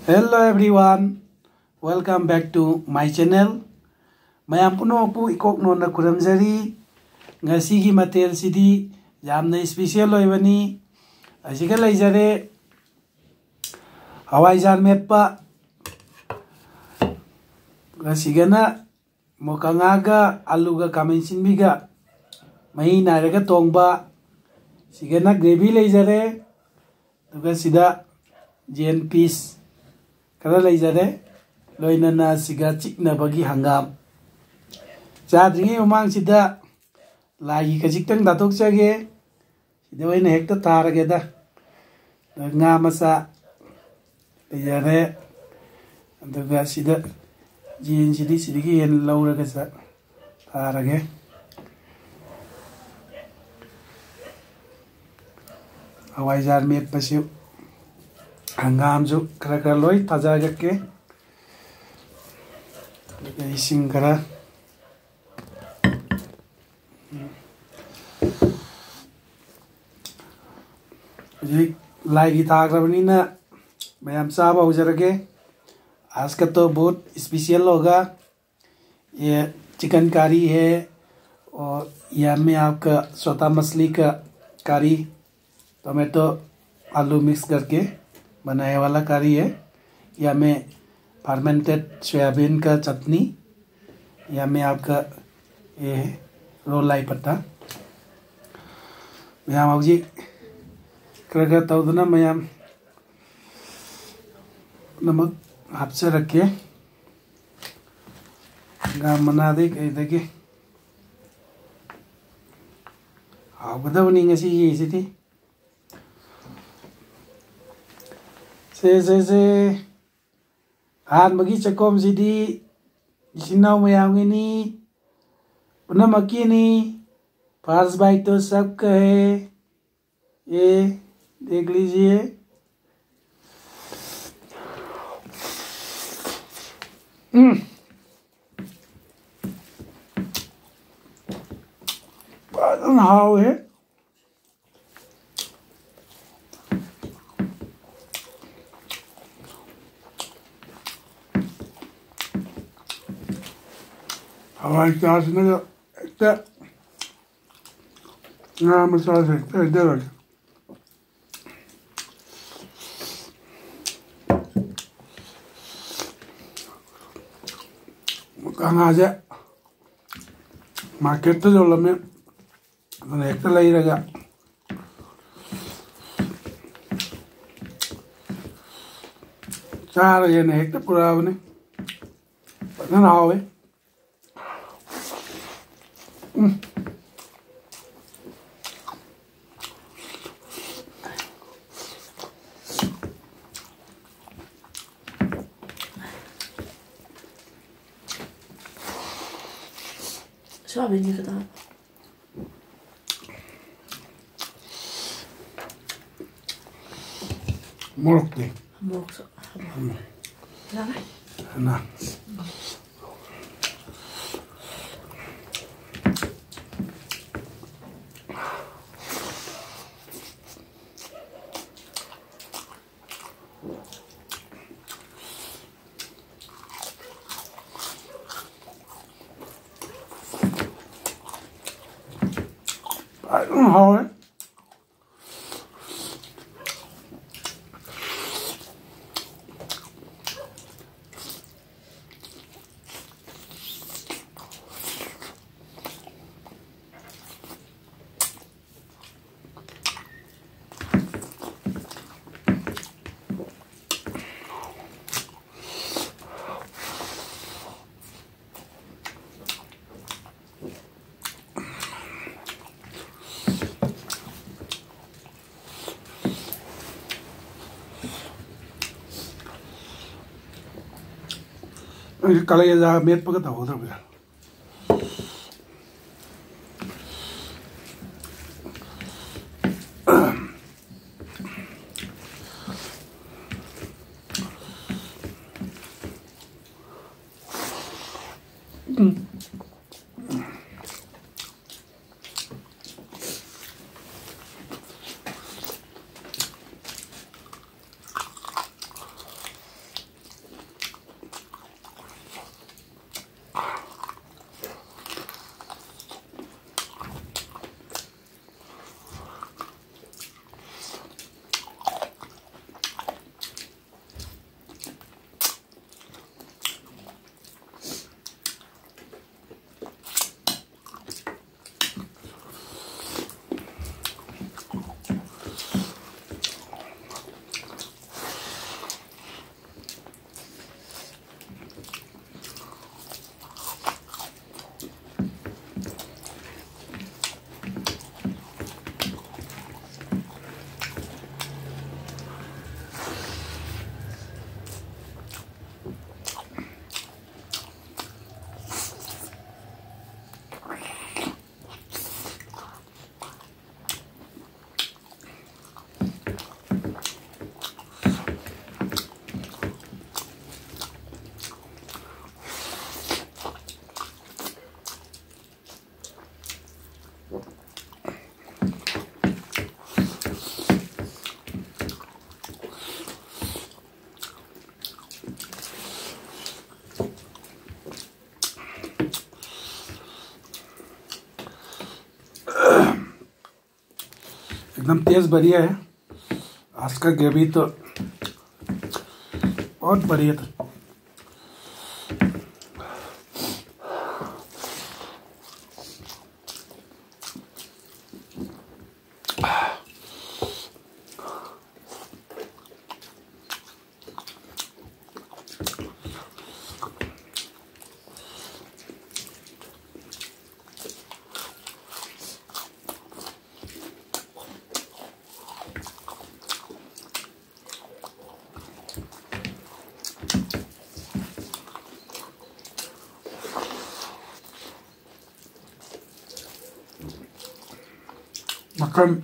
Hello everyone, welcome back to my channel. Mayam puno pu ikok no na kuramjari. Ngasigi matel sidi jamna special loibani. Asiga laijare Hawaijar metpa. Ngasigana mokangaga aluga kamensin biga. Mahi naraga tongba. Sigana gravy laijare. Tuga sida jen piece. Kala laijare loinana siga chikna bagi hangam chadringi umang sida lai ka chiktang datok chage sida waina hekta tarage da nga masa laijare anduga sida jin sidigi yen lauraga sa tarage Hawaijar metpa siu hangam ju kara loi taja ke ising kara जी लाइगी तागरबनी ना ma'am साहब हो जरगे आज का तो बहुत special होगा ये chicken कारी है और यह में आपका स्वता मछली का कारी टोमेटो आलू मिक्स करके बनाया वाला करी है या में फर्मेंटेड सोयाबीन का चटनी या में आपका ये रोल लाई पत्ता मैम अब जी कर तौदना मैम नमक हाथ रखे गाम मना दे कहीं हागदबनी ये से हाथ मगी चकोम सिदी इसिनाव मयावनी पुनः मकीनी फर्स्ट बाइट तो सबका है ये देख लीजिए हाउ है Hawaijar na ekta nga masala ekta eder mukbang aja market to jolam ne ekta lai raga char ye ne ekta pura bane panan hawe Zo heb ik niet gedaan. Morgen. Morgen. Ja. Nou. I don't know how it. Kalau ya dah met pakai tahu tak bisa. एकदम taste बढ़िया है। आज का gravy तो बहुत बढ़िया था। Makan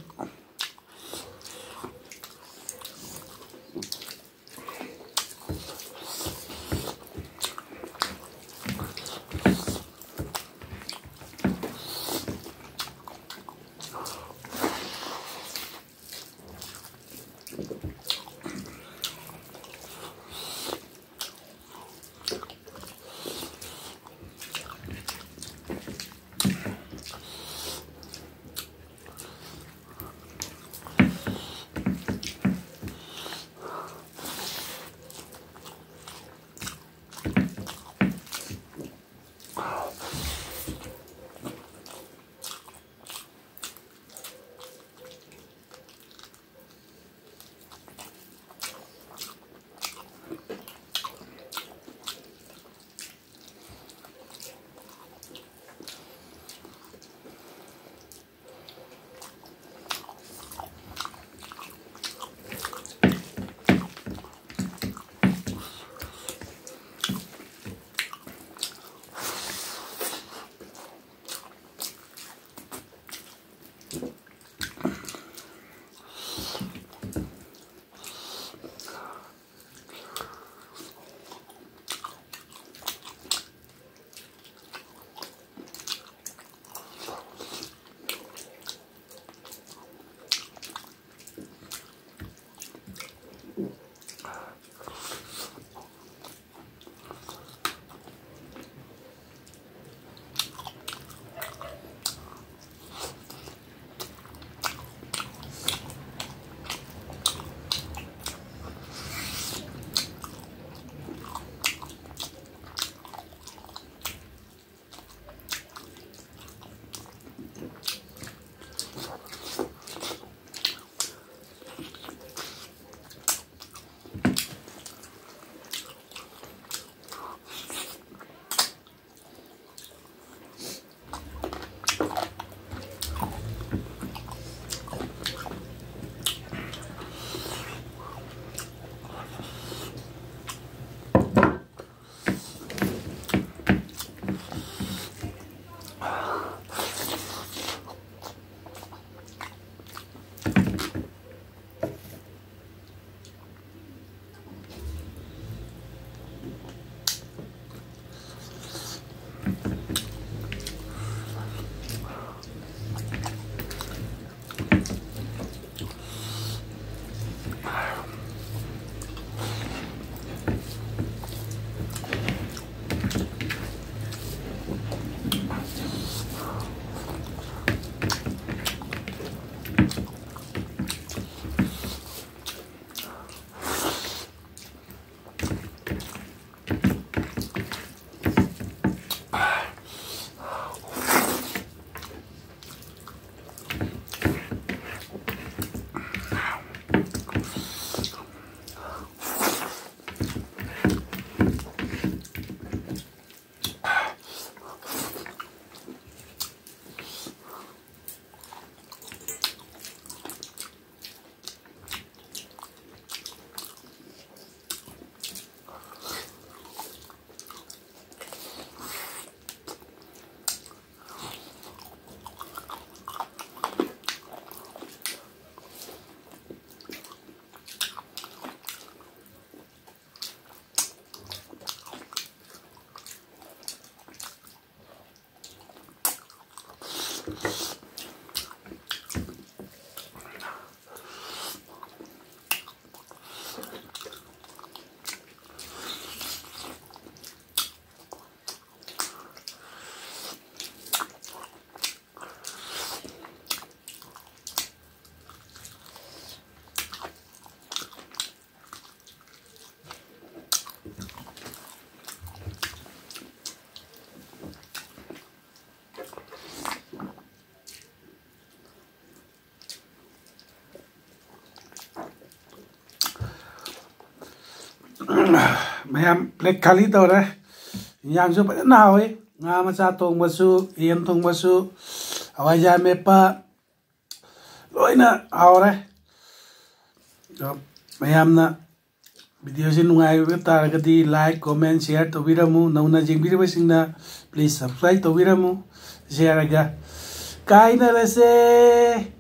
ma'am plate खाली तौरे इंजांगसु फजन हावे nga macha tongbasu yen tongbasu hawaijar metpa loina haure mayamna video si nungai taragadi like comment share tobiramu nauna jingbiribasingna please subscribe tobiramu share aga kaina rase